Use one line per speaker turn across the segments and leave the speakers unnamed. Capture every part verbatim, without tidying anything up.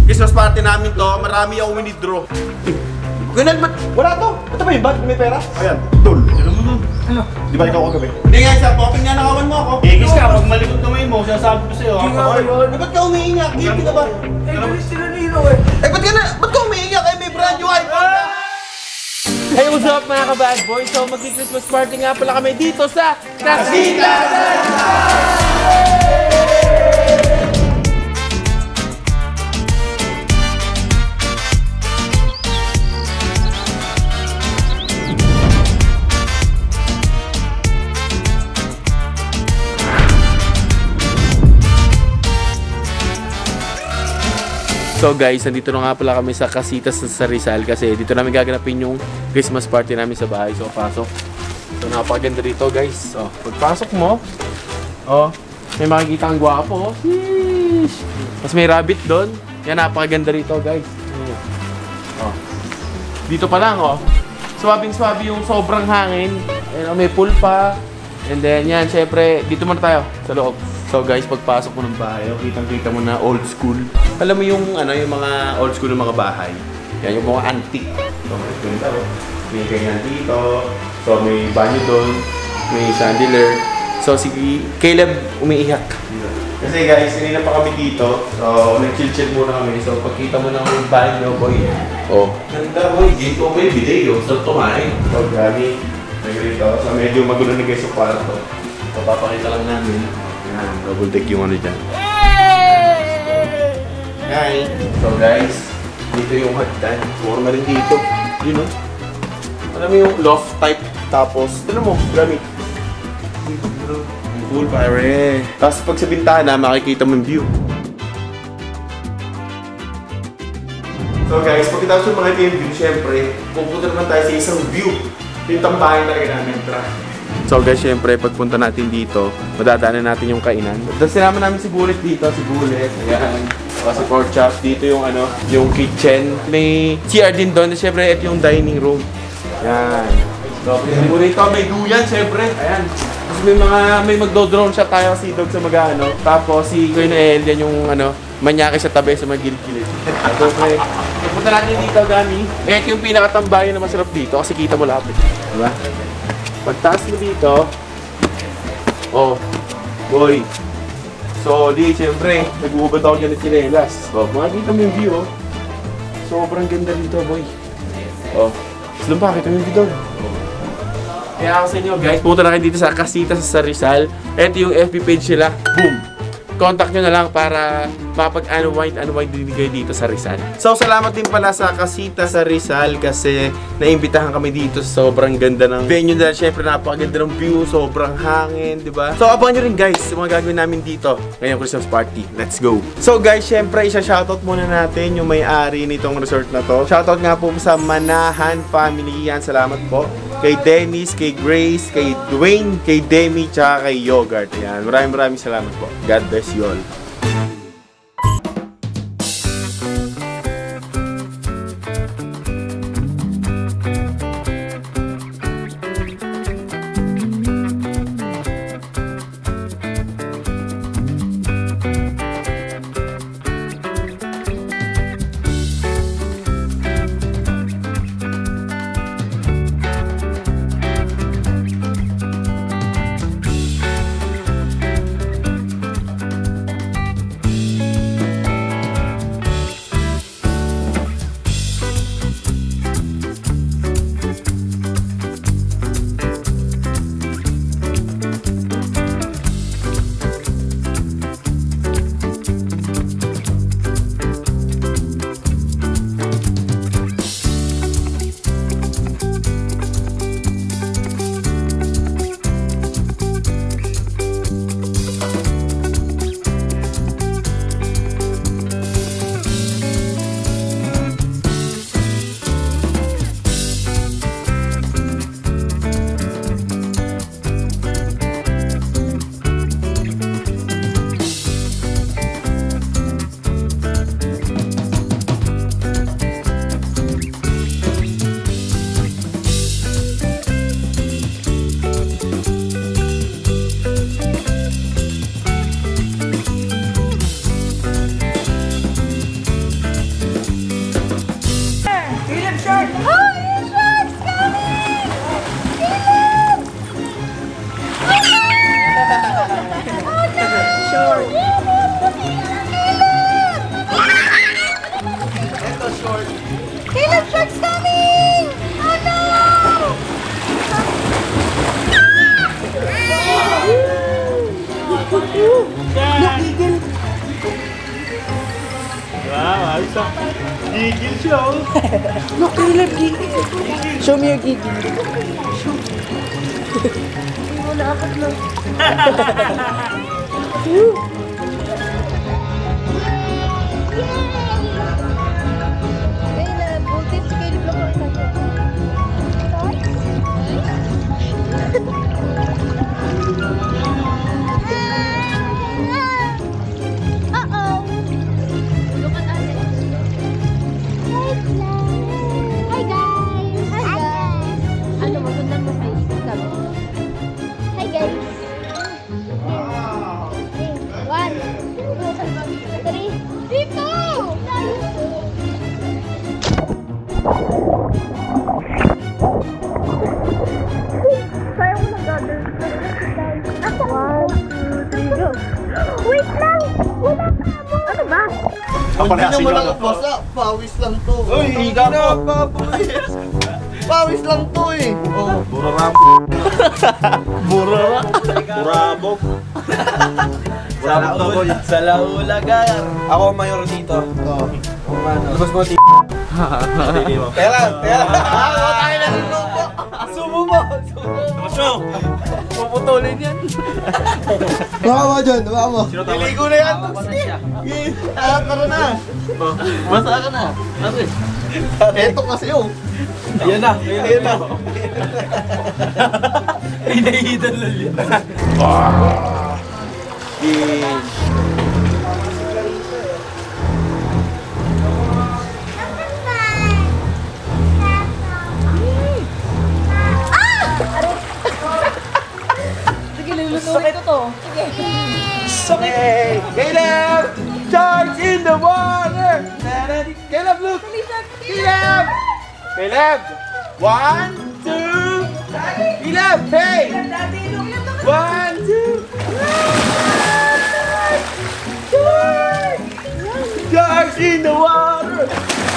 Christmas party namin to, marami ako winidraw. Ganun, ba't wala to? Ito ba yung bag? May pera? Ayan, tol. Ano mo nun? Ano? Di ba ikaw kagabi? Hindi nga, sa popping nga nakawan mo ako.
Igis ka, pag malikot kamay mo, sinasabi ko sa'yo.
Hindi nga yun. Eh, ba't ka umiiyak? Guilty ka ba?
Eh, bilis sila nilo eh.
Eh, ba't ka na? Ba't ka umiiyak? Eh, may brand new iPhone ka!
Hey, what's up mga ka-bad boys? So, magki-Christmas party nga pala kami dito sa Casita! So guys, nandito na nga pala kami sa Casitas sa Rizal kasi dito namin gaganapin yung Christmas party namin sa bahay. So pasok. So napakaganda dito guys. Oh, pagpasok mo, oh, may makikita ang gwapo. Sheesh. Mas may rabbit doon. Yan, napakaganda rito guys. Oh. Dito pa lang oh. Swabing-swabi yung sobrang hangin. And, oh, may pool pa. And then yan, syempre, dito muna tayo sa loob. So guys, pagpasok mo ng bahay, oh, kitang-kita mo na old school. Alam mo yung ano, yung mga old school ng mga bahay. Yan yung mga antique. So may ganito, may ganyan dito. So may banyo doon, may chandelier. So si Caleb umiiyak. Kasi guys, kanina pa kami dito. So nag-chill-chill muna kami. So pagkita mo ng banyo, boy. Oh, ganda boy, dito may video. So tumain. So grabe. Nagrito. So medyo magulo na guys yung kwarto. So papakita lang namin. Yan, double deck yung ano dyan. Hi! So guys, dito yung hagdan. Forma rin dito. Yun o. Alam mo yung loft type. Tapos, ano mo, granite. Cool pare. Tapos pag sa bintana, makikita mo yung view. So guys, pagkatapos yung mga yung view, syempre, pupunta naman tayo sa isang view. Yung tambahin talaga namin. Tara. So guys, syempre, pagpunta natin dito, madadaanan natin yung kainan. Tapos sinama namin si Bullet dito, si Bullet. Ayan. Si pork chop. Dito yung ano, yung kitchen. May C R din doon. Syempre, ito yung dining room. Ayan. So, dito may duyan, syempre. Ayan. Tapos may mga, may magdo-drone shot tayo si Dog sa mag-ano. Tapos si Kuya Noel, yan yung ano, manyaki sa tabi sa magilid-gilid. So, okay. Punta natin dito, Gami. Eh, ito yung pinakatambayan na masarap dito kasi kita mo lapit. Diba? Pagtaas mo dito, oh, boy. So, di, siyempre, nag-uubad ako dyan ng chinelas. So, makikita mo yung view, oh. Sobrang ganda dito, boy. Oh, doon pa, kita mo yung view doon. Kaya ako sa inyo, guys, punta na kayo dito sa Casita sa Rizal. Ito yung F B page nila. Boom! Contact nyo na lang para mapag-unwind, unwind din kayo dito sa Rizal. So, salamat din pala sa Casita sa Rizal kasi naimbitahan kami dito sa sobrang ganda ng venue dahil syempre napakaganda ng view, sobrang hangin, di ba? So, abangan nyo rin guys yung mga gagawin namin dito ngayong Christmas party. Let's go! So guys, syempre isa-shoutout muna natin yung may-ari nitong resort na to. Shoutout nga po sa Manahan Family. Yan, salamat po. Kay Dennis, kay Grace, kay Dwayne, kay Demi, tsaka kay Yogurt. Yan, maraming maraming salamat po. God bless you all.
Ayos ah. Gigil siya oh.
Look, Caleb, gigil. Show me your gigil. Wala ako na. Caleb, buntis si Caleb lang ako itayo. Uh-oh. Look at Alex.
Hi guys! Hi guys!
Ano mo, sundan mo kay Gab.
Hi guys! One, two, three, dito! Kaya mo nang gagawin. One, two, three, go! Wait lang! Wala pa mo! Ano ba?
Hindi naman ako
ako.
basa. Pawis lang to.
Uy, higa ko.
Pawis lang to eh. Oh.
Burarap. Burara. Burabog. Burabog to. Sa laulagar. Ako mayor dito. Oo. Labas mo ti. Tela, tela.
Ako tayo na rin po.
Sumo mo. Sumo. Puputulin yan.
Baka mo dyan, baka mo.
Niligo na yan.
Ah, tara na.
Basa ka na.
Eto kasi oh.
Ayan na. Ayan na. Hinahidan lang yun.
Sige, lulutuin ko to.
Hey, Caleb! Charge in the water! Caleb, look! Caleb! Caleb! One, two... Caleb, hey! One, two... Charge! Charge in the water!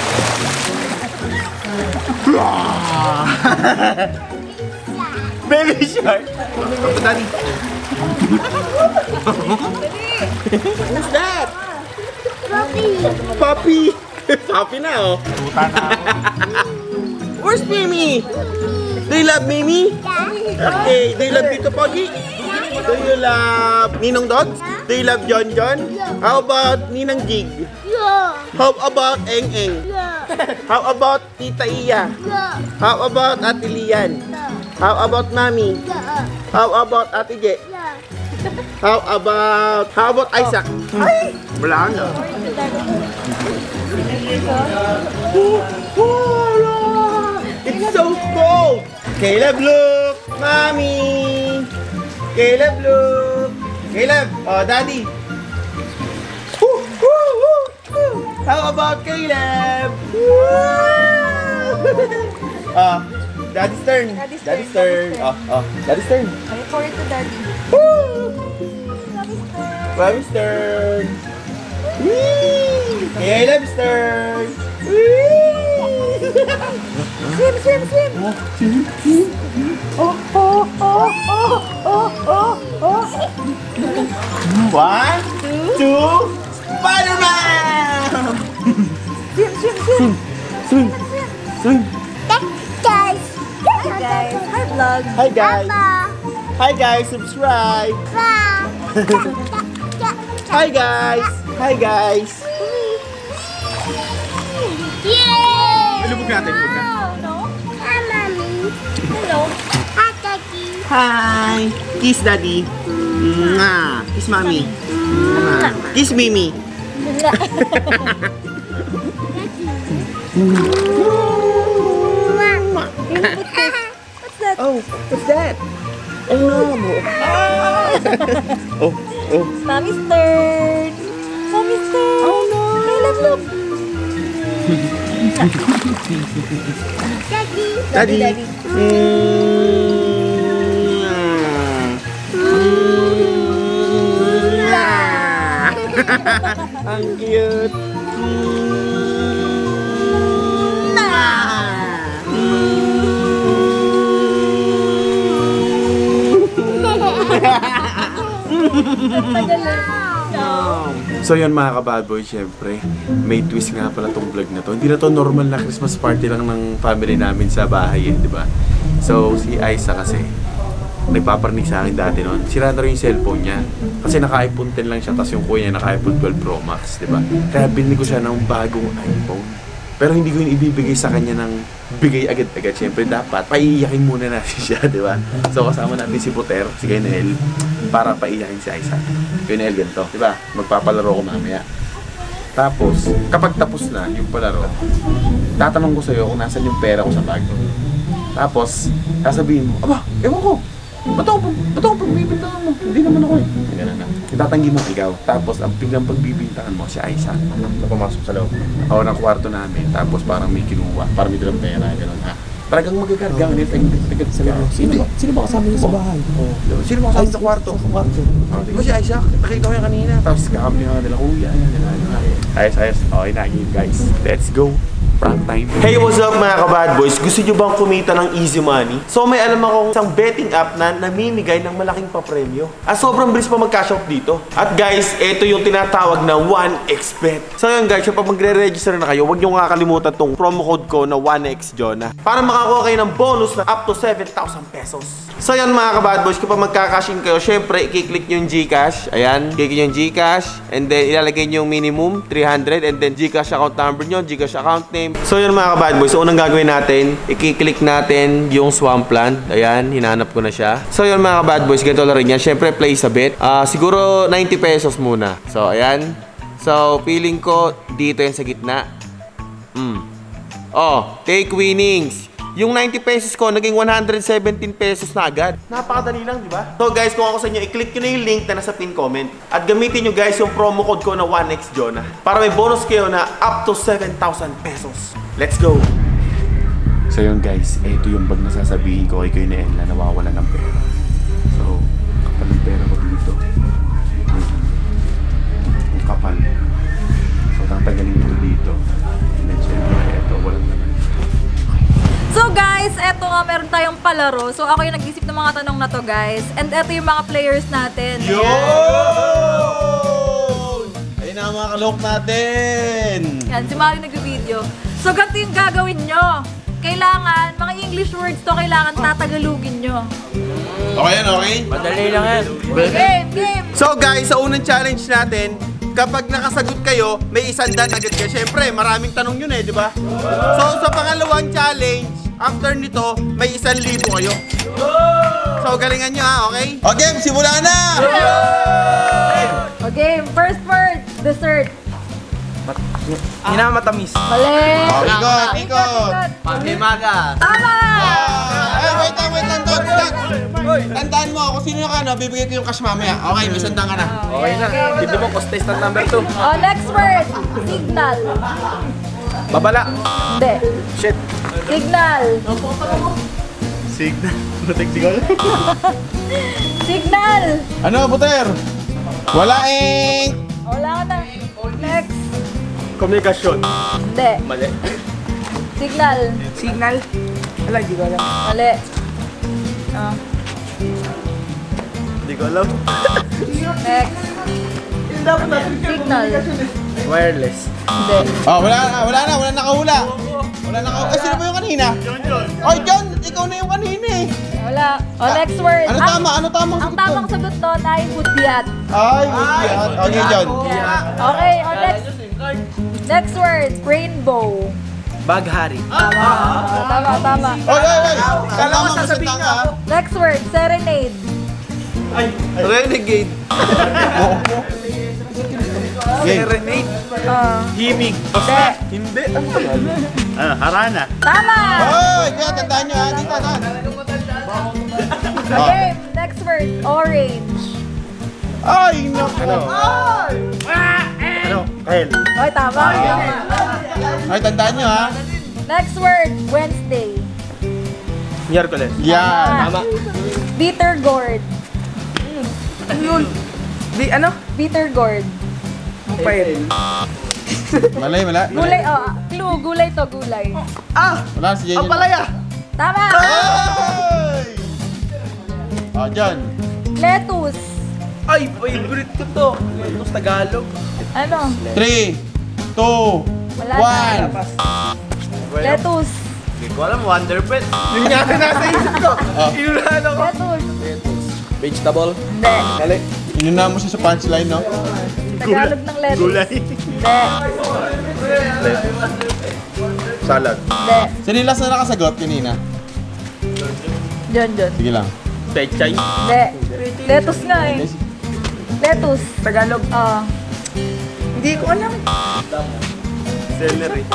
Baby shark! Daddy! Who's that?
Puppy!
Puppy! Puppy na oh! Where's Mimi? Do you love Mimi? Okay, do you love Tito Poggy? Do you love Ninong Dogs? Do you love John John? How about Ninang Jig?
Yeah!
How about Eng Eng?
Yeah!
How about Tita Iya?
Yeah!
How about Ate Lian?
Yeah!
How about Mami?
Yeah!
How about Ate Je?
Yeah!
How about... How about Isaac? Ay! Wala na. It's so cold! Caleb, look! Mommy! Caleb, look! Caleb! Oh, Daddy! Woo, woo, woo, woo. How about Caleb? Ah, Daddy's turn.
Daddy's turn,
Daddy's turn.
Daddy's turn.
Oh, oh, Daddy's turn.
Ay, for it to daddy.
Woo! Mommy's turn. Whee! Caleb's turn. Whee!
Swim, swim, swim!
One, two, Spider-Man!
Swim, swim, swim!
Swing, swing.
Guys!
Hi guys! Hi vlog!
Hi guys.
Papa!
Hi guys, subscribe.
Papa!
Hi guys. Hi guys.
Yay!
Lubog natin, lubog natin.
No? Hi, Mommy.
Hello!
Hi, Daddy.
Hi. Kiss daddy. Mwah. Kiss mommy. Mwah. Kiss Mimi.
What's that?
Oh, what's that? Oh no. Oh, oh.
Mommy's turn! Mommy's turn! Oh no! Caleb, look!
Daddy.
Daddy.
Daddy.
Mwah. Ang cute. So yun mga ka-bad boy, syempre, may twist nga pala tong vlog na to. Hindi na to normal na Christmas party lang ng family namin sa bahay eh, di ba? So si Aiza kasi, nagpaparnig sa akin dati noon. Sira na rin yung cellphone niya. Kasi naka-iPhone ten lang siya, tapos yung kuya niya naka-iPhone twelve Pro Max, di ba? Kaya binili ko siya ng bagong iPhone. Pero hindi ko yung ibibigay sa kanya ng bigay agad-agad. Siyempre dapat, paiiyakin muna natin siya, di ba? So kasama natin si Poter, si Kainel, para paiiyakin si Aiza. Kainel, ganito, di ba? Magpapalaro ko mamaya. Tapos, kapag tapos na yung palaro, tatanong ko sa'yo kung nasan yung pera ko sa bag. Tapos, sasabihin mo, aba, ewan ko. Ba't ako, ba't ako pagbibintangan mo? Hindi naman ako eh. Ganun na. Itatanggi mo ikaw. Tapos, ang biglang pagbibintangan mo, si Aiza. Na pumasok sa loob. Oo, ng kwarto namin. Tapos, parang may kinuha. Parang may dalang pera. Ganun ha. Talagang magagarga. Ganun yung sa loob. Sino ba? Sino ba kasama niyo sa bahay? Oo. Sino ba kasama sa kwarto? Sa kwarto. Di ba si Aiza? Nakita ko yan kanina. Tapos, kakampi nga nila. Kuya. Ayos, ayos. Okay na, game guys. Let's go. Prank time.
Hey, what's up mga ka-bad boys? Gusto nyo bang kumita ng easy money? So may alam akong isang betting app na namimigay ng malaking papremyo. At sobrang bilis pa mag-cash out dito. At guys, ito yung tinatawag na one X bet. So yun guys, kapag magre-register na kayo, huwag nyo kakalimutan tong promo code ko na one X Jonah para makakuha kayo ng bonus na up to seven thousand pesos. So yan mga ka-bad boys, kapag magka-cash in kayo, syempre, i-click nyo yung Gcash. Ayan, click nyo yung Gcash. And then, ilalagay nyo yung minimum, three hundred. And then, Gcash account number nyo, Gcash account name. So yun mga ka-bad boys, so unang gagawin natin, i-click natin yung Swampland. Ayan, hinanap ko na siya. So yun mga ka-bad boys, ganito lang rin yan. Syempre, place a bet. Uh, siguro, ninety pesos muna. So, ayan. So, feeling ko, dito yan sa gitna. Mm. Oh, take winnings. Yung ninety pesos ko, naging one hundred seventeen pesos na agad. Napakadali lang, di ba? So guys, kung ako sa inyo, i-click nyo na yung link na nasa pin comment. At gamitin nyo guys yung promo code ko na one X Jonah para may bonus kayo na up to seven thousand pesos. Let's go!
So yun guys, ito yung bag na sasabihin ko kay Kuya Nel na nawawala ng pera. So, kapal ng pera ko dito. Ang kapal. So, tatagalin ito dito. And then, syempre, ito, walang naman.
So guys, eto nga, meron tayong palaro. So ako yung nag-isip ng mga tanong na to guys. And eto yung mga players natin.
Yo! Ayun na ang mga kalok natin!
Yan, si Mari nag-video. So ganito yung gagawin nyo. Kailangan, mga English words to, kailangan tatagalugin nyo.
Okay yan, okay?
Madali lang yan.
Game, game!
So guys, sa unang challenge natin, kapag nakasagot kayo, may isang dan agad kayo. Siyempre, maraming tanong yun eh, di ba? So sa pangalawang challenge, after nito, may isang libo kayo. So galingan nyo ha, okay? O game, simula na!
Okay, first word, dessert.
Hinamatamis.
Mali!
Ikot, ikot!
Pamimaga.
Tama!
Ay, wait lang, wait lang, Todd. Tandaan mo, kung sino yung ano, bibigay ko yung cash mamaya. Okay, may sandang ka na.
Okay na. Hindi mo contestant number two.
Oh, next word, signal.
Babala.
Hindi.
Shit.
Signal.
Signal. Signal.
Signal.
Ano, Buter? Wala ink!
Wala ka na. Next.
Komunikasyon.
Hindi.
Mali.
Signal.
Signal. Wala, di ko alam.
Mali. Ah.
Hindi ko alam.
Next. Signal.
Wireless.
Hindi.
Oh, wala na, wala na, wala nakahula. Wala nakahula. Ay, sino ba yung kanina? John, John. Oh, John, ikaw na yung kanina eh.
Wala. Oh, next word.
Ano
Ang-
tama? Ano tamang
Ang
sagot
tamang
doon?
sagot doon ay hudyat.
Ay, budyat. Okay, John.
Okay, oh, next. Next word, rainbow.
Baghari.
Tama. Tama, tama.
Oy, oy, oy.
Kala ko
Tama,
sasabihin
masandang
nga
ka.
ako.
Next word, serenade.
Renegade. Serenade.
Ah.
Himig.
Hindi.
Hindi.
Ano, harana.
Tama.
Oy, kaya tandaan nyo ha. Dito, tandaan.
Okay, next word, orange.
Ay, naku. Ano? Ano? Kahel.
Okay, tama.
Ay, tandaan nyo ha.
Next word, Wednesday.
Miyerkules.
Yan.
Tama. Bitter gourd.
Yun. Di ano?
Bitter gourd.
Ang pait.
Malay, wala.
Gulay, oh, clue, gulay to, gulay.
Ah!
Wala si J J.
Ang palaya!
Tama.
Ay! Oh, John.
Lettuce.
Ay, favorite ko to. Lettuce Tagalog.
Ano?
three, two,
Wala
one.
Lettuce.
Hindi ko alam, Wonder Pet. Yun nga na nasa isip ko. Inunahan ako.
Lettuce.
Vegetable.
Hindi.
Mali.
Inuna mo siya sa punchline, no?
Tagalog ng lettuce. Gulay. Hindi.
Salad.
Hindi.
Sino yung last na nakasagot kanina?
John, John.
Sige lang.
Pechay.
Hindi. Lettuce nga eh. Lettuce.
Tagalog.
Oo.
Hindi ko alam. Celery.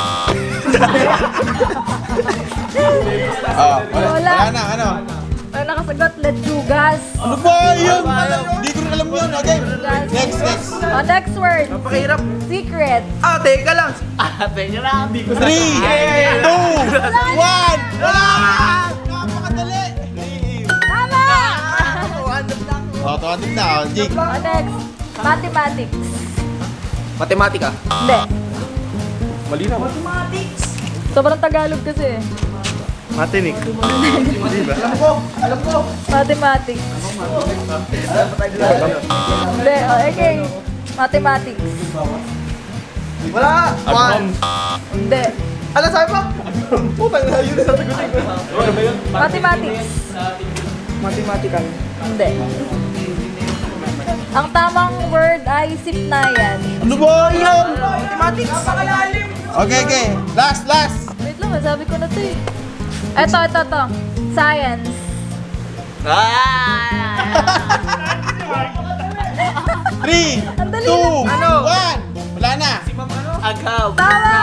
Ah, wala,
Wala.
wala na, ano?
Ang nakasagot, lechugas.
Ano ba yun? Hindi ko rin alam yun. Okay, next, next.
Oh, next word.
Napakahirap.
Secret.
Ah, teka lang. Ah, teka lang. Hindi ko
three, two, one. Wala! Napakadali.
Tama!
Oh, tawatin na. Oh, Jig.
Oh, next. Mathematics.
Matematika.
Hindi.
Malinaw.
Sobrang Tagalog kasi.
Matinik.
Mathematics. Hindi. Oh, okay. Mathematics.
Wala. One.
Hindi.
Ano sabi mo? Putang na yun sa sagutin ko.
Mathematics.
Mathematical.
Hindi. Ang tamang word ay sipnayan.
Ano ba yun?
Mathematics. Napakalalim.
Okay, okay. Last, last.
Wait lang, sabi ko na to eh. Eto, eto, eto. Science.
Three,
Ang dali
two,
lang.
Ano?
one. Wala na.
Agaw.
Tama!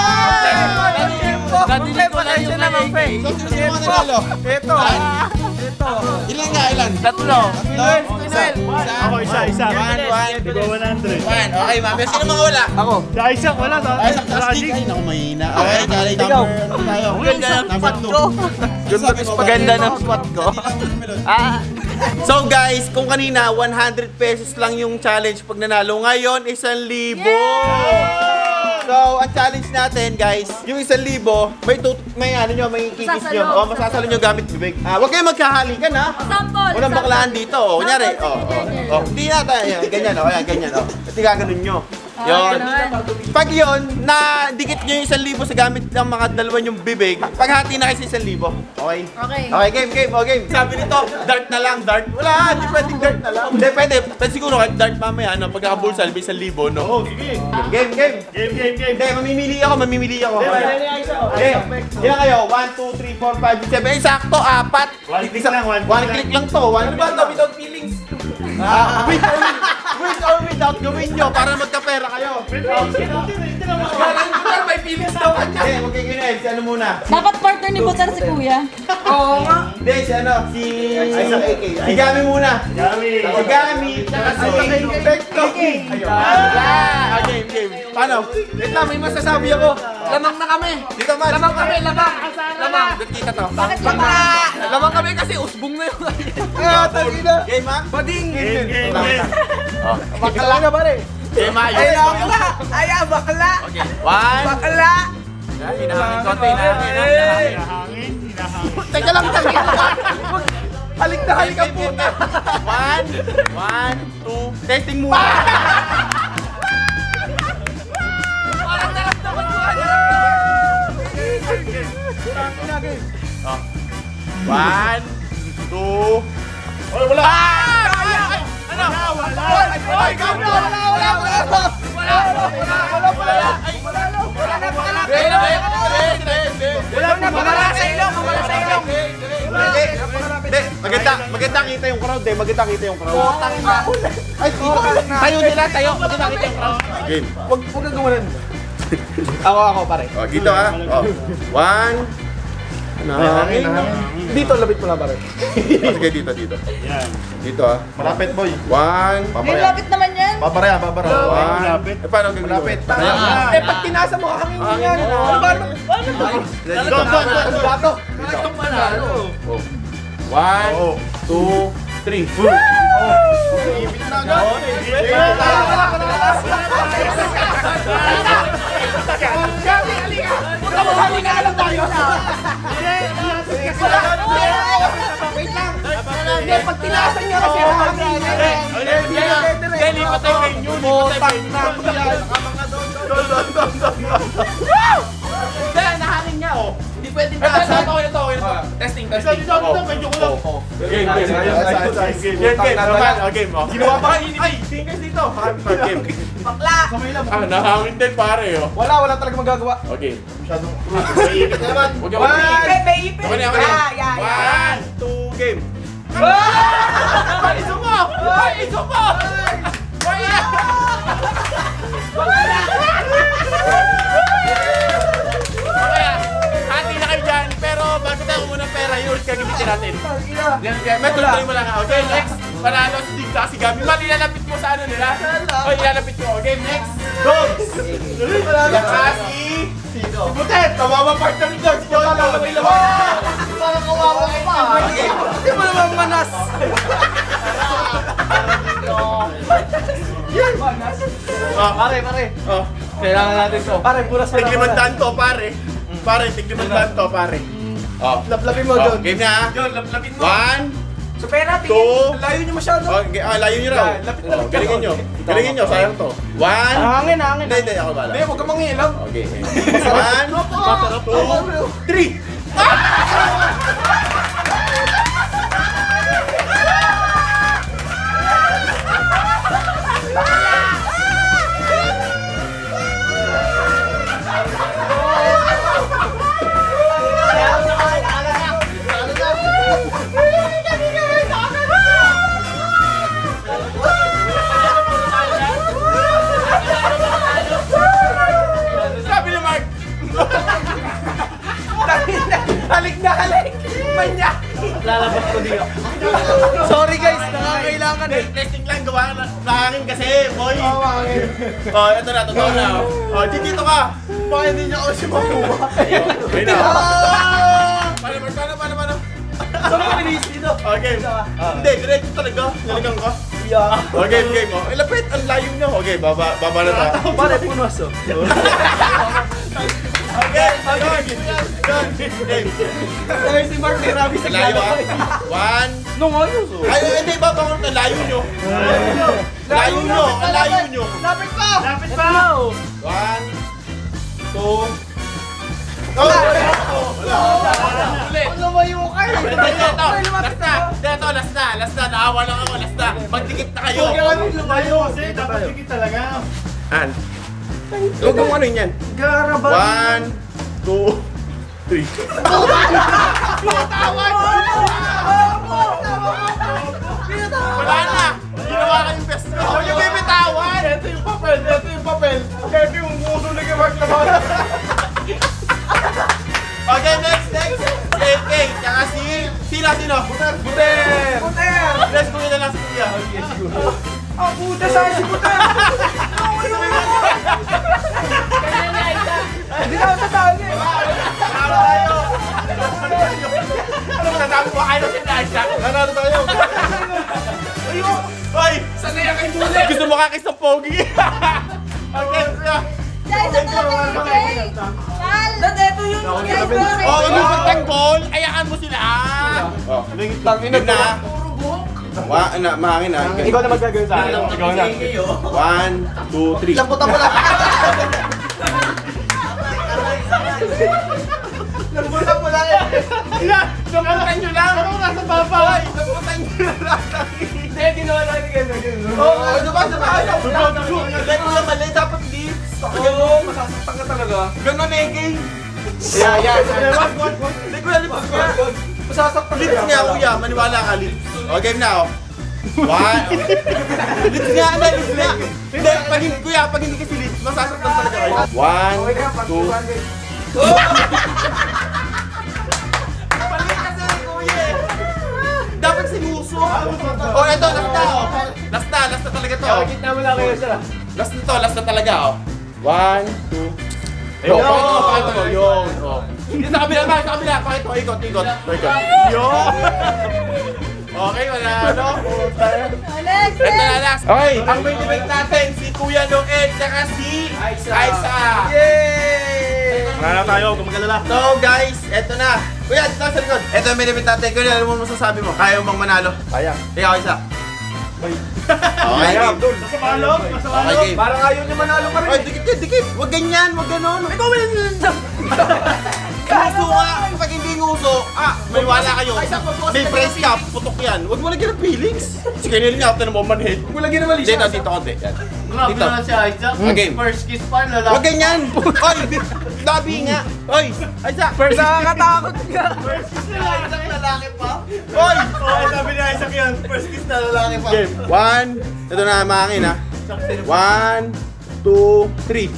Nadili ko lang yung naman, Fe.
So, sino yung mga nanalo?
Ito.
Ito. Ilan nga, ilan?
Tatlo.
Noel,
Noel.
Ako, isa, isa. One, one.
Ikaw one hundred.
One. Okay, mami. Sino mga wala?
Ako.
Sa isang wala to.
Ay, sa plastic. Ay, naku, mahina. Okay, galing
Ikaw.
number, ano tayo?
Ganda ng
Number
spot
two.
ko.
Sabi mo ba?
Paganda ng spot ko. Ah.
So guys, kung kanina one hundred pesos lang yung challenge pag nanalo, ngayon isang libo. So, ang challenge natin guys, yung isang libo, may tut may ano nyo, may kikis nyo.
Masasalo.
O, masasalo nyo gamit bibig. Ah, huwag kayong magkahalikan ha.
Sample.
Walang baklaan dito. O, kunyari.
Sample,
O,
sige,
o, o. Hindi na tayo. Yan, ganyan o. Yan, ganyan o. At gaganon nyo.
Ah,
Yun.
ganun.
Pag yun, na dikit nyo yung isang libo sa gamit ng mga dalawa yung bibig, paghati na kayo sa isang libo. Okay?
Okay.
Okay, game, game, o game. Sabi nito, dart na lang, dart. Wala, hindi pwedeng dart na lang. Hindi, pwede. Pwede siguro kahit dart mamaya, no? Pagkakabulsa, may isang libo, no?
Oo, sige.
Game, game.
Game, game, game.
Hindi, mamimili ako, mamimili ako.
Hindi,
Okay. Ilan kayo? one, two, three, four, five, six, seven. Eh, sakto, apat.
One click lang, one click
One
lang.
click lang to. One click lang to, without feelings. Ah, with or with or without, gawin nyo para magkapera kayo. Garantor, may feelings daw kanya. Hindi, huwag kayo ganyan. Si ano muna?
Dapat partner ni Bossar si Kuya.
Oo nga. Hindi, si ano? Si... Si Gami muna.
Gami.
Si Gami, tsaka si Vecto. Ayun. Ah, game, game. Paano? Wait lang, may masasabi ako. Lamang na kami. Dito man. Lamang kami, lamang. Lamang. Kita to.
Bakit lamang?
Lamang kami kasi usbong na yun. Ah, tagina. Game ha? Bading.
Game, game, game.
Bakla na ba rin? Game ha?
Ay, bakla. Ay, bakla.
Okay. One.
Bakla.
Hinahangin konti, hinahangin, hinahangin.
Hinahangin, hinahangin.
Teka lang, tagina. Halik na halik ang puta. One. One, two. Testing muna. Parang naramdaman ko. One, two. Oh, wala. Ah! Ano?
Wala.
Ay, ikaw na! Wala, wala, wala! Wala, wala, wala, wala! Ay, wala, wala, wala! Hindi, hindi, hindi, hindi! Wala na, wala sa ilong, wala sa ilong! Hindi, hindi, maganda, maganda kita yung crowd eh, maganda kita yung crowd. Ay, tayo nila, tayo, maganda kita yung crowd. Game.
Huwag huwag kang gumanon. Ako, ako, pare.
Oh, dito ah. Oh. One. Nahangin.
Dito, labit mo lang, pare.
Oh, sige, dito, dito.
Yan.
Dito ah.
Malapit, boy.
One.
May lapit naman yan.
Paparaya, paparaya.
One.
Malapit.
Eh, paano gagawin?
Malapit.
Ah.
Eh, pag tinasa mo, hangin din yan.
Hangin.
Ano ba? Ano ba?
Dito.
Ano ba ito?
Oh. One, two, three.
Hindi, pag tinasan niya kasi hangin.
Lipat tayo kay Jun. Lipat tayo
Tang na yan.
Don, don, don, don.
Hindi, nahangin niya oh. Hindi pwedeng
Ito, ito,
taasan.
ito, ito, ito.
Testing,
Ito,
testing.
ito, ito, medyo ko lang.
Game, game. Game, game. Naman, oh, game, oh. Ginawa pa kayo. Ay, fingers dito. Game.
Bakla!
Ah, nahangin din pare, oh.
Wala, wala talaga magagawa.
Okay.
Mahiipit naman.
Huwag yung
Ipit, may ipit!
Ako na, ako na.
Yeah, yeah, yeah.
One, two, game. Ay, isa mo! Ay, isa mo! Wala! Okay, hati na kayo dyan. Pero bago tayo kumuha ng pera, yun, gagamitin natin. Yan, yan. May tuloy mo lang. Okay, next. Panalo si Dig sa si Gabi. Mal, ilalapit mo sa ano nila. O, ilalapit mo. Okay, next. Dogs! Kasi... Si Butet! Kawawa partner ni Dogs. Si Dogs, lalaway-laway.
Parang kawawa ka pa. Hindi mo naman manas.
Yan! Oh,
Pare, pare.
oh.
Kailangan natin to. Pare, puras pa
Tiglimandaan to, pare. Pare, tiglimandaan to, pare. Oh.
Laplapin mo
Oh,
doon.
game na ha.
Yun, laplapin mo.
One,
So, pera, tingin.
two,
Layo niyo masyado.
oh, g- ah, layo nyo raw.
Yeah, lapit na
Oh,
lapit
galingin
ako.
nyo. Galingin nyo, sayang to. One,
Hangin, hangin.
hindi, hindi, ako bala.
Hindi, huwag ka manghilam.
Okay. One, two, three. Sabi ni Mark.
Halik na halik! Manya! Lalabas ko dito. Sorry guys, nangangailangan eh.
Testing lang, gawa na nahangin kasi, boy. Oo, hangin. Oh, ito na, totoo na. Oh, dito ka. Baka hindi niya ako si makuha. Ayun na. Paano, paano, paano, paano?
Saan ka bilis dito?
Okay. Hindi, diretso talaga. Naligang ka.
Yeah.
Okay, game mo. Ilapit, ang layo niya. Okay, baba, baba na tayo.
Pare, punos oh.
Okay, okay. Done. Game.
Dahil si Mark may rabi sa
Layo ah. One.
Nung ayos oh.
Ay, hindi ba bang ang layo nyo? Layo nyo, ang layo nyo.
Lapit pa!
Lapit pa!
One, two. Oh! Ulit.
Lumayo ka eh!
Ito, ito. Last na. Ito, last na. Last na. Naawa lang ako. Last na. Magdikit na kayo.
Lumayo kasi dapat sikit talaga.
An. Huwag mong ano yun yan.
Garabal!
One, two, three. Wala na. Ginawa kayong best mo. Huwag yung bibitawan.
Ito yung papel! Ito yung papel! Ito yung muso na gamak na ba?
Okay, next, next. Si A K, tsaka si... Sino, sino? Buter.
Buter! Buter!
Let's go na lang si Kuya.
Ang puta sa si Buter! Hindi na ako tatawag eh!
Tama tayo. Ano mo nasabi mo? Ayaw siya na Isaac. Nanalo tayo. Ayun. Hoy!
Sanay ang kay Buter!
Gusto mo kakis ng pogi? Okay, Kuya.
Guys, ito na lang guys. Mal!
Dati ito yun!
Guys, sorry.
Oh, mag-upag tanggol. Ayaan mo sila. Oh,
Tangin
game na. Wa, na, mahangin na.
Ikaw na magagawin sa akin. Ikaw na.
One, two, three.
Lamputan mo lang! Lamputan mo lang eh!
Lamputan nyo lang. Ano nasa babay? Lamputan nyo lang.
Hindi, ginawa natin ganyan.
Oo, ano ba? Ano ba? Like mo lang mali. Dapat lips.
Oo, masasaktan ka talaga.
Ganon eh, gay.
Yeah, yeah.
Wag, wag, wag. Like mo lang lips nga.
Masasaktan ka.
Lips nga, kuya. Maniwala ka, lips. O, game na, oh. One. Lips nga, ano, lips nga. Hindi, pag hindi, kuya, pag hindi kasi lips, masasaktan talaga kayo. One, two. Mali kasi, kuya. Dapat si Muso. Oh, ito, last na, oh. Last na, last na talaga to.
Gitna mo lang kayo siya.
Last na to, last na talaga, oh. One, two. Ayun, pakita mo, pakita mo. Yun, oh. Dito sa kabila, sa kabila. Pakita mo, ikot, ikot. Ikot. Yun. Okay, wala, ano?
Alex,
Ito na last. Okay, ang main event natin, si Kuya Noel, saka si Aiza.
Yay!
Wala na tayo, huwag magalala.
So guys, eto na. Kuya, dito sa likod. Ito ang main event natin. Kuya, ano mo masasabi mo? Kaya mo bang manalo?
Kaya.
Ikaw, Aiza. Okay, game.
Nasa malog, nasa
Okay,
malog.
game.
Parang ayaw niya manalo pa rin.
Ay, dikit ka, dikit. Huwag ganyan, huwag ganon. Ikaw mo lang yun. Nguso nga. Pag hindi nguso, ah, may wala kayo. May press ka, putok yan. Huwag mo lagyan ng feelings. Sige, nilin nga, tinan mo manhead.
Wala ginawa mali
Dito,
siya.
dito, konti. Yan.
Grabe
Dito.
na si Isaac.
Okay.
First kiss pa, lalaki.
Huwag ganyan. Oy, dabi nga. Oy, Isaac. First
Nakakatakot ka.
First kiss na Isaac, lalaki pa.
Oy.
Oh, sabi ni Isaac yan. First kiss na lalaki pa.
Game. One. Ito na, mahangin ha. One, two, three.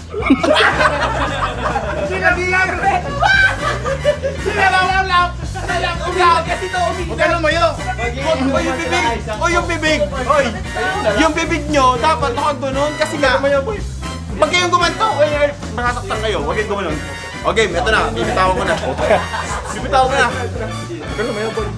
Huwag ka lumayo. Oy, yung bibig. Oy, yung bibig. Oy, yung bibig nyo, dapat nakagano'n kasi nga. Pag kayong gumanto, oy, oy, makasaktan kayo. Huwag kayong gumanon. Okay, ito na. Bibitawan ko na. Bibitawan ko na. Huwag ka lumayo, boy.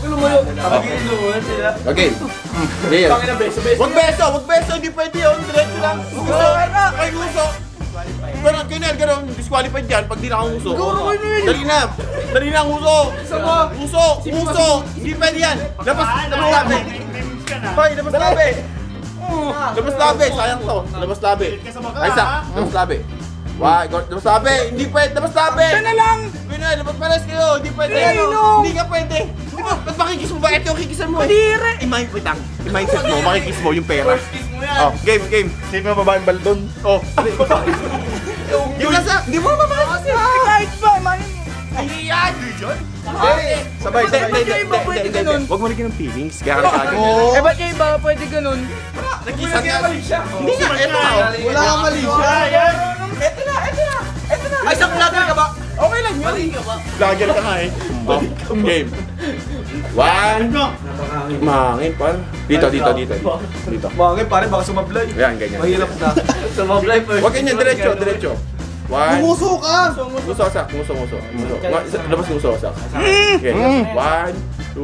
Okay. Real. Wag beso, wag beso, hindi pwede yun. Diretso lang. Nguso. Ay, nguso. Ganun, Kinel, ganun. Disqualified yan pag di nakanguso. Dali na. Dali na, nguso. Nguso, nguso. Hindi pwede yan. Labas, labas labi. Hoy, labas labi. Labas labi, sayang to. Labas labi. Ay, sa, labas labi. Wah, labas labi. Hindi pwede, labas labi. Siya na lang. Kinel, labas pares kayo. Hindi pwede. Hindi ka pwede. Di ba, ba't makikis mo ba? Ito yung kikisan mo. Madire. I-mind, wait lang. I-mindset mo, makikis mo yung pera. Oh, game, game.
Sino yung babaeng baldon?
Oh. Yung nasa, di mo mamakas siya.
Kahit ba, man.
Ayan.
Sabay, sabay.
Hindi, hindi, hindi, hindi, hindi. Huwag mo lagyan ng feelings. Kaya ka nakagin.
Eh, ba't kayo ba pwede ganun?
Nakisan nga. Hindi nga, eto nga.
Wala kang mali siya.
Eto na, eto na. Eto na.
Ay, isang vlogger ka ba?
Okay lang yun. Mali ka ba?
Vlogger ka nga eh.
Oh, game. One. Mahangin, par. Dito, dito, dito. Dito.
Bakit pare, baka sumablay.
Yan, ganyan.
Mahirap na. Sumablay first.
Huwag ganyan, diretso, diretso. One.
Umuso ka!
Nguso, sak. Nguso, nguso. Nguso. Nga, isa- Labas nguso, sak. Okay. One, two.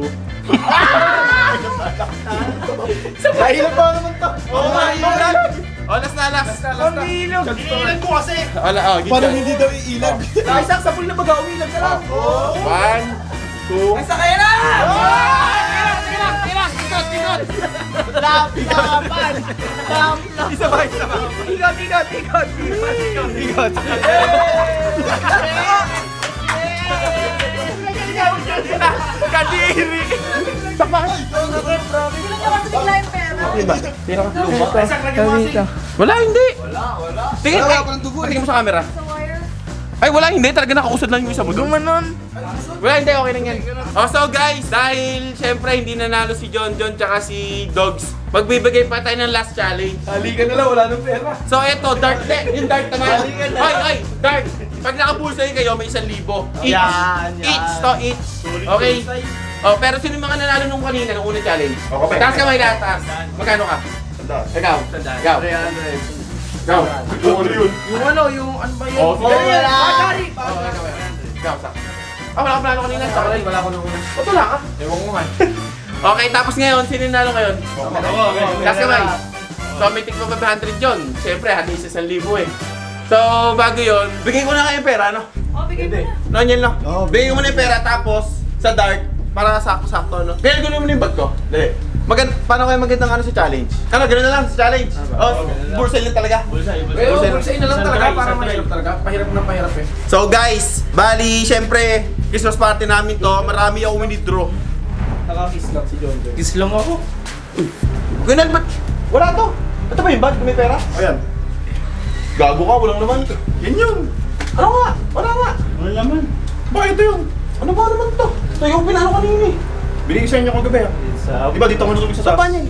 Mahirap pa naman to.
Oh, mahirap. Oh, last na, last.
Ang ilog.
Iilan ko kasi.
Wala, oh, gitna.
Parang hindi daw iilag. Isaac, sa pool na baga, umilag ka lang.
One, two.
Isa kayo na!
Lapan!
Isa ba, isa ba? Ikot, ikot, ikot. Ikot, ikot.
Kadiri!
Sino niya kasi bigla yung pera?
Isaac, lagyan mo kasi.
Wala, hindi. Wala, wala. Tingin, ay, tingin mo sa camera.
Sa wire?
Ay, wala, hindi. Talaga nakausad lang yung isa mo doon.
Gumanon.
Wala, hindi. Okay lang yan. Oh, so guys, dahil syempre hindi nanalo si John John tsaka si Dogs, magbibigay pa tayo ng last challenge.
Halika na lang, wala nang pera.
So eto, dart de, yung dart naman. Ay, ay, dart. Pag nakabulsay kayo, may isang libo. Each.
Yan, yan.
Each to each. Okay? Oh, pero sino yung mga nanalo nung kanina, nung unang challenge?
O, kape.
Taas kamay lahat, taas. Magkano ka? Ikaw. Ikaw. Ikaw.
Yung ano, yung ano ba yun?
Oh, sige.
Wala.
Oh, ikaw, ikaw, sak. Ah, wala ka plano kanina. Sak rin.
Wala ko na una.
Ba't wala ka?
Ewan ko nga.
Okay, tapos ngayon, sino yung nanalo ngayon? Taas kamay. So, may tigpa five hundred yun. Siyempre, hati isa isang libo eh. So, bago yun, bigay ko na kayo yung pera, no?
Oh, bigay mo na.
No, yan lang. Bigay mo na yung pera, tapos sa dart, para sakto-sakto, no? Kaya gano'n mo na yung bag ko. Dali. Magand paano kayo magandang ano sa challenge? Ano, gano'n na lang sa challenge. Oh, bursay lang talaga.
Pero bulsay na lang talaga, para mahirap talaga. Pahirap na pahirap eh.
So guys, bali, syempre, Christmas party namin to. Marami ako winidraw.
Naka-kiss lang si John John. Kiss lang ako.
Ganun, ba't? Wala to. Ito ba yung bag? May pera? Ayan. Gago ka, walang naman. Yan yun. Ano nga? Wala nga.
Wala naman.
Bakit ito yun? Ano ba naman to? Ito yung pinano kanina eh.
Binigay sa inyo kong gabi ah. Di ba dito ako natulog sa taas?
Saan yan?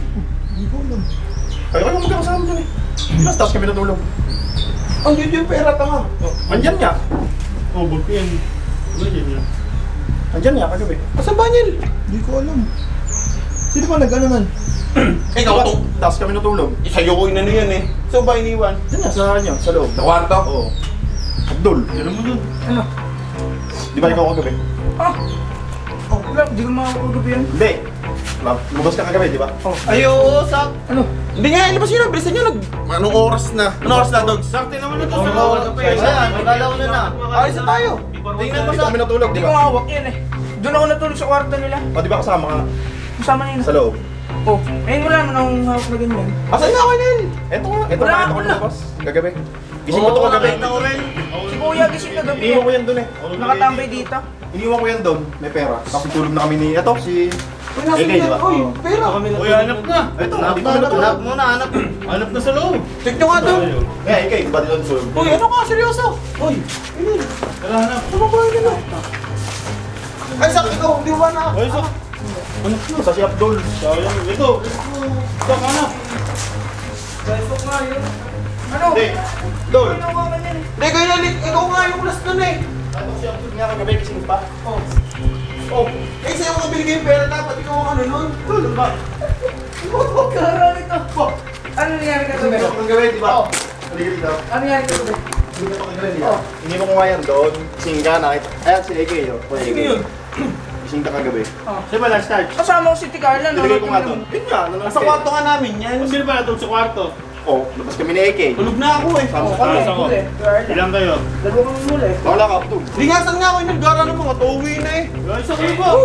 Kayo kayo magkakasama dyan eh. Di ba sa taas kami natulog?
Ang yun yung pera, tanga.
Andyan nga. Oh, bulto yan. Ano yan yan? Andyan nga kagabi.
Asan ba yan?
Hindi ko alam. Sino ba nag-ano man?
Ikaw to.
Taas kami natulog.
Sa'yo ko inano yan eh. So ba iniwan?
Diyan nga sa kanya, sa loob.
Sa kwarto?
Oo. Abdul. Yan mo dun.
Ano?
Di ba ikaw kagabi?
Ah! Oh, wala. Hindi ko makakagabi yan.
Hindi. Lumabas ka kagabi, di ba?
Oh. Ayo, sak. Ano?
Hindi nga, ilabas nyo na. Bilisan nyo. Nag... Anong oras na? Anong oras na, Dogs?
Sakti naman na to
sa loob. Ayan,
magalaw na na.
Alis na tayo.
Tingnan mo sa... kami natulog,
Hindi
di
ko
ba?
hawak yan eh. Doon ako natulog sa kwarto nila.
O, di ba kasama ka
Kasama nila.
sa loob?
Oh, ngayon wala naman akong hawak na ganyan.
Asan nga ako yun? Eto nga, eto
Wala,
nga, eto ko
wala.
lumabas. Kagabi. Gising ko to kagabi.
Si Kuya gising na gabi.
Iniwan ko yan doon eh.
Nakatambay dito.
Iniwan ko yan doon, may pera. Tapos tulog na kami ni, eto, si...
Uy, nasa
Egay, di ba?
Uy, pera.
Uy, hanap na.
Ito,
Hanap
hindi
na,
ko
hanap
na
na. Muna, hanap. Hanap na sa loob.
Check nyo nga doon.
Eh, ikay, di ba doon tulog?
Uy, ano ka? Seryoso? Uy, Emil.
Tara, hanap.
Ano ba yun nila? Ay, sakit ko. Hindi ba na?
Uy, so.
Hanap na, sa si Abdul.
Sayang. Ito. Ito, hanap.
Facebook nga yun. Ano?
Hindi, Dol.
Ano ka ganyan?
Hindi, kayo na, ikaw nga yung last nun eh.
Ano si Abdul nga kagabi, gising pa?
Oh. Oh, eh sa'yo ko binigay yung pera dapat ikaw ang ano nun. Dol, ba?
Karan ito. Ano nangyari ka gabi?
Ito, kagabi, di ba? Halika dito.
Ano nangyari ka gabi?
Hindi ko kagabi, di ba? Iniwan ko nga yan doon. Gising ka, nakita. Ayan, si Egay, oh. Sino yun? Gising ka kagabi.
Sino ba last charge?
Kasama ko si Ticarla.
Nilagay ko nga doon. Yun nga, nanonood
Nasa
kayo.
kwarto nga namin yan.
Sino ba natulog sa kwarto?
Oh, labas kami ni Egay.
Tulog na ako eh.
Sabi
Oh,
ko,
kami,
Alas ako.
huli. Ticarla.
Ilan kayo?
Dalawa kami huli.
wala ka, Abdul.
Di nga saan nga ako yung nagdara ng mga tuwi na eh.
Uy, sa kayo ba?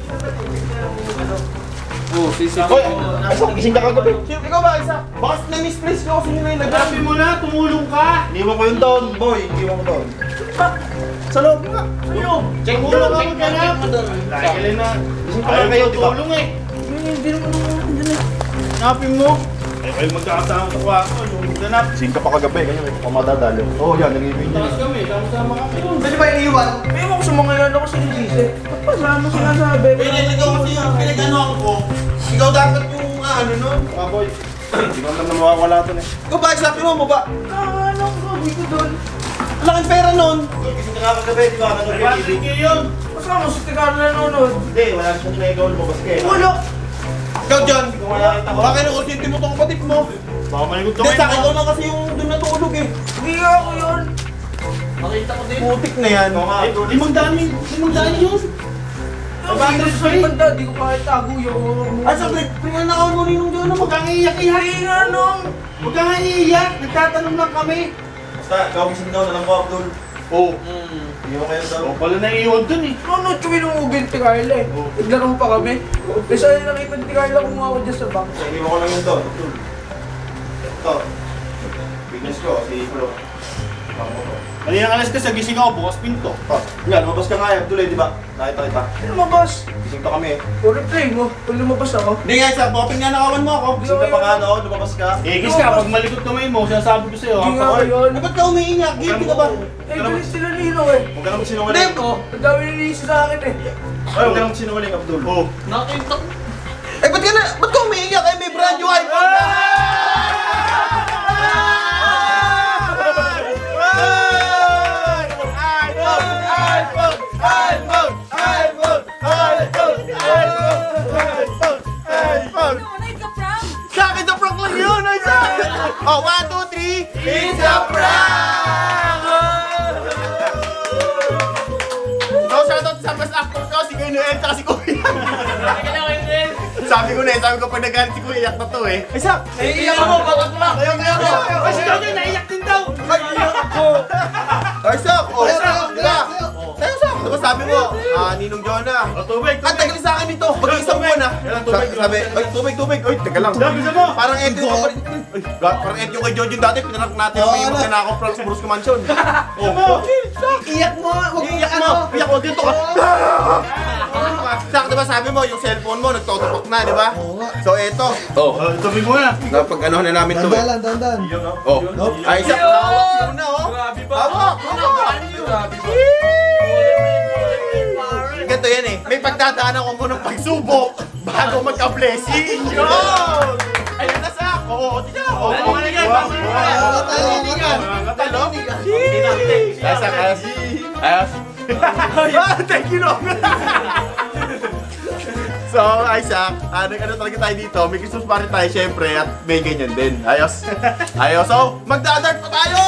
Oh, sisi.
Hoy, asa, gising ka kagabi.
Sino, ikaw ba, Isa? Baka na-misplace ko kasi yun na ilagay.
Hanapin mo na, tumulong ka.
Iniwan ko yun doon, boy. Iniwan ko doon. Sa loob nga.
Sa'yo. Tumulong ka maghanap. Lagi na.
Gising pa
Ayaw
kayo, di ba?
tulong eh.
Hindi naman ako dyan eh.
Hanapin mo. Eh, kayo magkakasama sa kwarto. Yung maghanap.
Gising ka pa kagabi, ganyan may pamadadalo. Oo, oh, yan, nag-ibig
Takas kami, sama-sama kami.
Pwede ba iniwan?
May mo ko sa mga yan ako sinisisi. Ba't pa sama sinasabi?
Pwede ikaw kasi yung pinag-anoan ko. Ikaw dapat yung ah, ano nun.
Ah, boy. Hindi ko naman na mawawala ito eh.
Ikaw ba, Isa? Pinuha mo ba?
Ah, ano ang gawin ko doon?
Laking pera nun.
Gising ka nga kagabi, di ba? Nanonood
Bakit
kayo T V.
kayo yun?
Kasama si Ticarla nanonood.
Hindi, wala na siya ginagawa, lumabas ka eh.
Wala.
Ikaw dyan.
Hindi ko nga nakita ko.
Baka kinukonsinti mo tong kapatid mo.
Baka malikot
Hindi,
kamay
sa akin
mo.
ikaw lang kasi yung doon natulog eh.
Hindi ako yun.
Putik na yan.
Oo nga,
Eh,
Abdul.
limang dami. Limang dami yun.
Ang bakit sa banda, di ko kahit tago yung...
Ay, saglit. Pinanakaw mo rin nung doon
Huwag
naman.
kang iiyak-iyak.
Ay nga nung.
Huwag kang iiyak. Nagtatanong lang kami.
Basta, ikaw gising daw, nalang ko, Abdul. Oo. Iniwan ko yan daw.
O, pala naiiwan dun eh.
Nanonood kami nung ugin Ticarla eh. Naglaro pa kami. Eh saan nakita ni Ticarla kung ako dyan sa bank?
Iniwan ko lang yun doon, Abdul. Ito. Business ko, si Bro. Pangko ko.
Kanina alas ka sa gising ako, bukas pinto.
Oh, yan, lumabas ka nga eh, Abdul eh, di ba? Nakita kita.
Ano lumabas?
Gising pa kami eh.
O replay mo. Pag lumabas ako.
Hindi nga, Isa. Boping nga nakawan mo ako.
Gising ka pa nga doon, lumabas ka.
Eh, kis ka, pag malikot kamay mo, sinasabi ko sa'yo.
Hindi nga
ha?
ako yun.
Eh, ba't ka umiiyak? Guilty ka ba?
Eh, galit sila Nino eh.
Huwag ka naman
Hindi
sinungaling.
ko.
Ang dami nilisi sa akin eh.
Ay, huwag ka naman sinungaling, Abdul. Oo.
Eh, ba't ka na? Ba't ka umiiyak? Eh, may brand new iPhone na!
It's a prank!
Sa akin na prank lang yun! Ay, sa akin! Oh, one, two, three! It's a prank! Oh, shoutout sa best actor ko, si Kuya Noel, tsaka si Kuya. Sabi ko na eh, sabi ko pag nagalit si Kuya, iyak na to eh. Ay, Sak! Naiiyak ako, batak lang! Ayaw, ayaw, ayaw!
Kasi daw niya, naiyak din daw.
Ay, iyak ako! Ay, Sak! Oh, Sak! Diba? Sa'yo, Sak! Diba sabi mo, ah, Ninong Jonah.
O, tubig,
Ang
tubig.
tagal sa akin ito, pag-isang buwan ah.
Yan ang tubig,
Sa- Sabi, ay, tubig, tubig. Ay, teka lang.
Sabi sa mo.
Parang eto yung kapatid. Ay, ga- parang eto yung kay Jojo dati, pinanak natin ang may magnanakaw from sa Brusco Mansion. Oh, chill, Sak!
Iyak mo. Huwag
Iiyak mo! Iyak mo dito ka! Sak, diba sabi mo, yung cellphone mo, nagtotopak na, di ba? So, eto. Oh,
O, tubig mo na.
napag ano na namin to eh.
Dandan, dandan.
Oh, ay, Sak, hawak muna, oh.
Grabe ba?
Hawak! Ganito yan eh. May pagdadaanan ko munang pagsubok bago magka-blessing. Yun! Ayun na, Sak. Oo, tignan. Oo,
Paano mo na yan? Paano mo na yan?
Talo? Ayos, Sak, ayos. Ayos. Ah, thank you, no? So, Isaac, ah, nag-ano talaga tayo dito. May Christmas party tayo, syempre, at may ganyan din. Ayos. Ayos. So, magdadart pa tayo!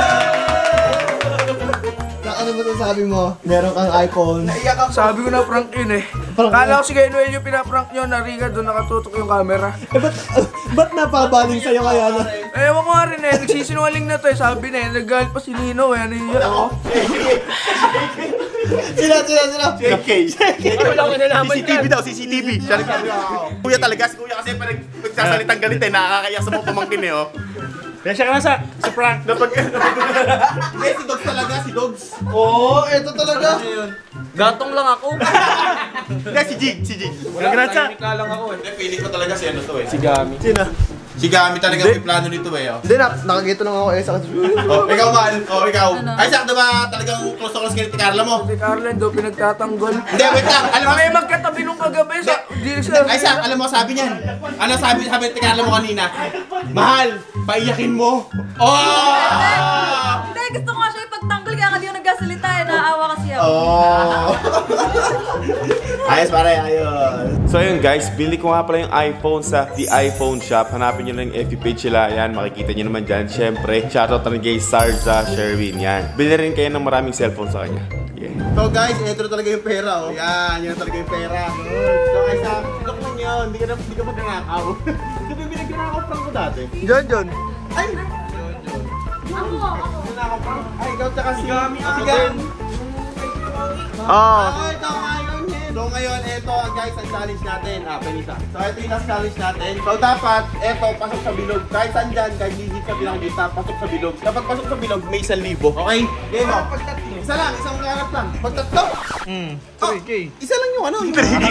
Na ano ba sabi mo? Meron kang iPhone.
Sabi ko na prank yun eh.
Prank
Kala ko si Kuya Noel yung pinaprank nyo, nariga doon nakatutok yung camera.
Eh, ba't, ba't napabaling sa'yo kaya na?
Eh, ewan ko nga rin eh, nagsisinungaling na to eh, sabi na eh, naggalit pa si Nino eh, ano yun? Ako?
Sila, sila, sila.
J K.
Wala ko nalaman
C C T V daw, C C T V. Siya nag- Kuya talaga, si Kuya kasi pa nag- nagsasalitang galit eh, nakakaya sa mga pamangkin eh, oh.
Kaya siya ka na sa, sa prank.
Napag... Eh, si Dogs talaga, si Dogs.
Oo, eto talaga.
Gatong lang ako.
Hindi, si Jig, si Jig.
Wala ka na sa.
Tahimik lang ako eh.
Hindi, feeling ko talaga si ano to eh.
Si Gami.
Sino?
Si Gami talaga may plano nito eh, oh.
Hindi na, nakagito lang ako eh sa kasi.
Oh, ikaw mahal. Oh, ikaw.
Ano?
Ay, sakto ba talagang close to close kayo ni Carla mo?
Si Carlen daw pinagtatanggol.
Hindi, wait lang. Alam mo,
Kami magkatabi nung kagabi sa... Di siya.
ay, Sak, alam mo, sabi niyan. Ano sabi, sabi ni Carla mo kanina? Mahal, paiyakin mo. Oh!
Hindi, gusto ko nga siya ipagtanggol kaya nga di ako nagkasalita eh. Naawa kasi ako.
Oh! Ayos pare, ayos. So ayun guys, bili ko nga pala yung iPhone sa The iPhone Shop. Hanapin nyo lang yung F B page sila. Yan, makikita nyo naman dyan. Siyempre, shoutout na rin kay Sarza Sherwin. Yan. Bili rin kayo ng maraming cellphone sa kanya. Yeah.
So guys, eto na talaga yung pera oh.
Yan, yun talaga yung pera. So guys, sa look lang yun. Hindi ka na, hindi ka pa nanakaw. Hindi ka binigyanakaw prank ko dati.
John, John.
Ay!
Ako, ako.
Nanakaw prank. Ay, ikaw tsaka si Gami. Si Gami.
Oo.
Ah, ito ngayon eh. So ngayon, ito guys, ang challenge natin. Ah, Penisa. So ito yung last challenge natin. So dapat, ito, pasok sa bilog. Kahit saan dyan, kahit digit sa bilang dito, pasok sa bilog. Kapag pasok sa bilog, may isang libo. Okay? Game mo. Isa lang, isang hanap lang. Pag tatlo,
Hmm.
oh,
three K.
isa lang yung ano, yung three K.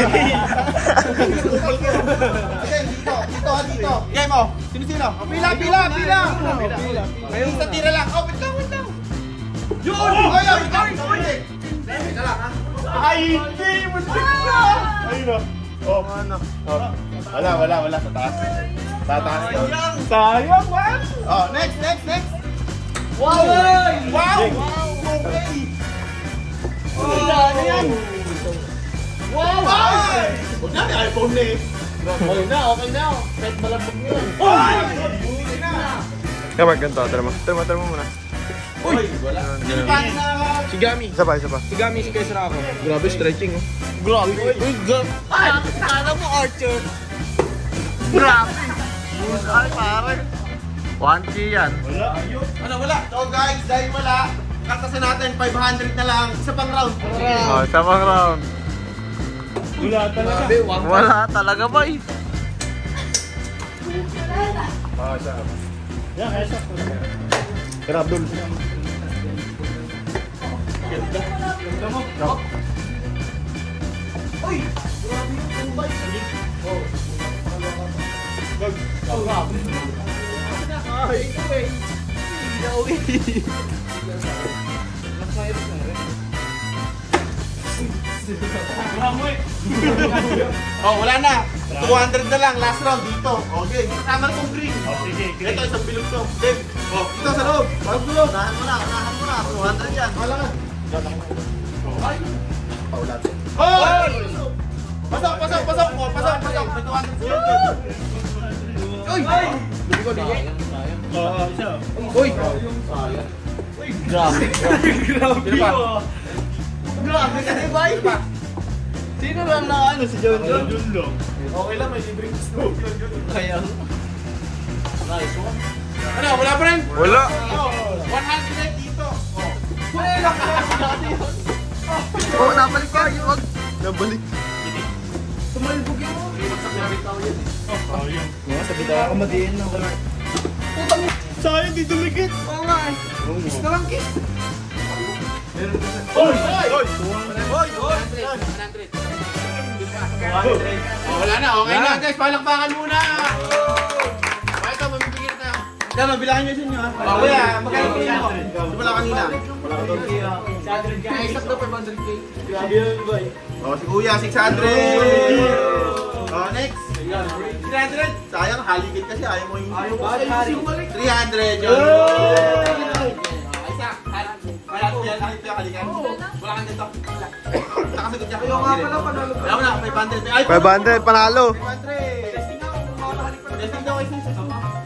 Okay, dito, dito, dito. Game mo. Sino-sino? Oh, pila, pila, pila. Pila. Isa tira lang. Oh, wait lang, wait lang. Yun! Oh, yun! Ikaw, ikaw, ulit. Teka lang, ha? Ay, hindi! Muntik na! Ayun o. Oh, ano? Oh. Wala, wala, wala. Sa taas. Sa taas. Sayang! Sayang, man! Oh, next, next, next! Wow! Wow! Okay! Ano yan? Wow! Huwag na, may iPhone na eh. Okay na, okay na. Kahit malabog nyo. Ay! Uwi na!
Kaya Mark, ganito. Tara mo. Tara mo, tara mo muna.
Uy! Wala. Sino pa na?
Si Gami.
Isa pa, isa pa.
Si Gami si Kesra ako. Grabe stretching oh.
Grabe. Uy, grabe. Ay, kala mo Archer. Grabe. Ay, pare. one K yan.
Ano, wala? So guys, dahil wala, katasin natin five hundred na lang. Isa pang round.
Oh, isa pang round.
Wala talaga.
Grabe, wang.
Wala talaga ba eh.
Yan, kaya siya.
Tara, Abdul.
Oh, wala na. two hundred na lang, last round dito. Okay, kasama na itong green.
Oh, sige, sige.
Ito, isang bilog to. Dave, oh, dito sa loob. Pasok sa loob. Unahan mo na, unahan mo na. two hundred yan. Wala ka. Ay! Paulatin. Hoy! Pasok, pasok, pasok. Oh, pasok, pasok. May two hundred sa loob. Uy!
Oo, isa.
Uy!
Grabe.
Sino pa?
Grabe ka, di ba?
Sino lang na ano si John John?
Yun lang.
Okay lang, may libreng snow.
Kaya. Nice one.
Ano, wala pa rin?
Wala.
one hundred dito. Oh.
Oh, nabalik ka. Wag. Nabalik.
Tumalbog yun.
Oh, yun.
Sa bida ako madiin na wala.
Sayang, di dumikit.
Oo nga eh. Kiss na lang kiss.
Oy!
Oy! Oy! Oy! Oh, wala na, okay na guys, palakpakan muna! Oh, ito, mamibigyan na tayo. Dama, bilangin nyo sa inyo ha. Oh, kuya, magkano ko mo? Di wala kanina.
Isaac daw five hundred K.
Oh, si kuya, six hundred! Oh, next! three hundred! Sayang, haligid kasi, ayaw mo yung...
Ayaw mo kasi
three hundred! Yun! Isaac, halit yan, halit yan, halikan. Wala kang dito. Nakasagot niya.
Ayaw nga pala panalo.
Wala mo na, five hundred. Ay,
five hundred, panalo.
five hundred! Testing ako kung makakalik pa. Testing daw kayo sa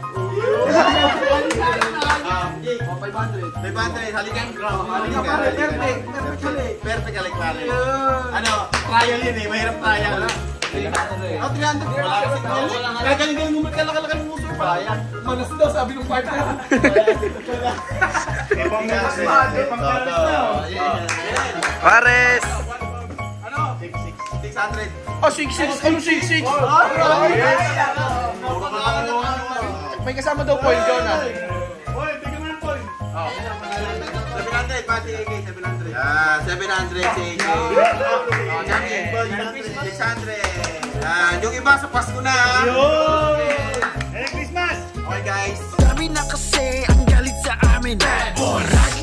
Ah, Jay.
five hundred.
five hundred, halikan.
Halikan pare, perfect. Perfect halik.
Perfect halik pare. Ano, trial yun eh, mahirap trial.
three hundred.
Oh, three hundred. Wala kasi trial. Kaya galing-galing mo, kalakalakan mo muso pa.
Manas daw sabi ng partner.
Ibang
Kasi,
ibang
ito, ito. Yan, yan.
Pares!
six hundred.
Oh, six six! Ano six six? May kasama daw point doon ah.
Hoy, bigyan mo yung point.
seven hundred, pati A K, seven hundred. Yan, seven hundred si A K. six hundred. Yan, yung iba sa Pasko na.
Merry Christmas!
Okay guys.
Sabi na kasi ang galit sa amin. Oras